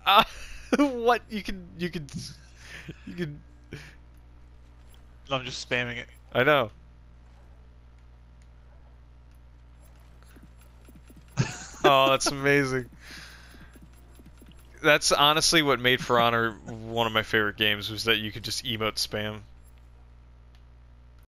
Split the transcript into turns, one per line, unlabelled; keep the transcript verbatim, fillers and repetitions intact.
Uh, what you can you can you can.
I'm just spamming it.
I know. Oh, that's amazing. That's honestly what made For Honor one of my favorite games, was that you could just emote spam.